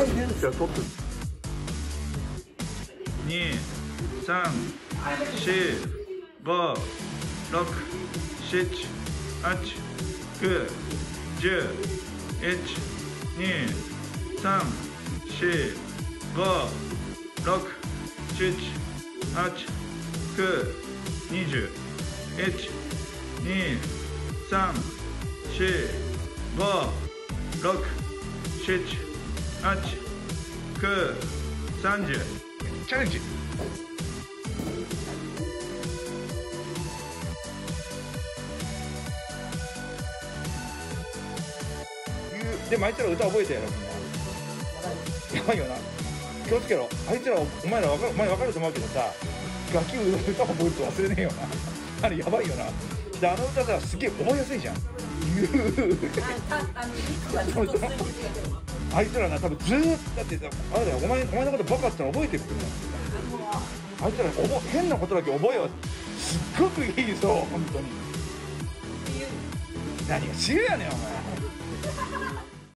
じゃあ撮って2、3、4、5、6、7、8、9、10、1、2、3、4、5、6、7、8、9、20、1、2、3、4、5、6、7、8、9、30。チャレンジ。でもあいつら歌覚えたやろみんな。やばいよな。気をつけろ。あいつらお前ら分かると思うけどさ、楽器歌覚えると忘れねえよな。あれやばいよな。であの歌さすげえ覚えやすいじゃん。あいつらな多分ずーっとだってさ、あれだよ、お前のことバカっての覚えてるってあいつら変なことだけ覚えはすっごくいいぞ本当に。何が知恵やねんお前。